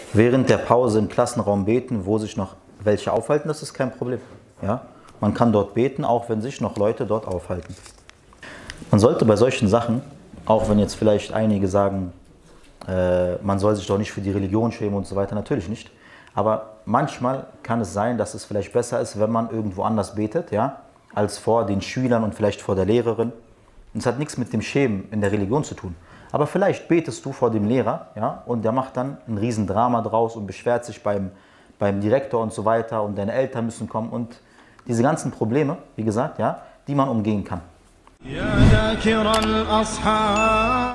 während der Pause im Klassenraum beten, wo sich noch welche aufhalten, das ist kein Problem. Ja? Man kann dort beten, auch wenn sich noch Leute dort aufhalten. Man sollte bei solchen Sachen, auch wenn jetzt vielleicht einige sagen, man soll sich doch nicht für die Religion schämen und so weiter, natürlich nicht. Aber manchmal kann es sein, dass es vielleicht besser ist, wenn man irgendwo anders betet, ja, als vor den Schülern und vielleicht vor der Lehrerin. Und es hat nichts mit dem Schämen in der Religion zu tun. Aber vielleicht betest du vor dem Lehrer, ja, und der macht dann ein Riesendrama draus und beschwert sich beim Direktor und so weiter und deine Eltern müssen kommen und diese ganzen Probleme, wie gesagt, ja, die man umgehen kann.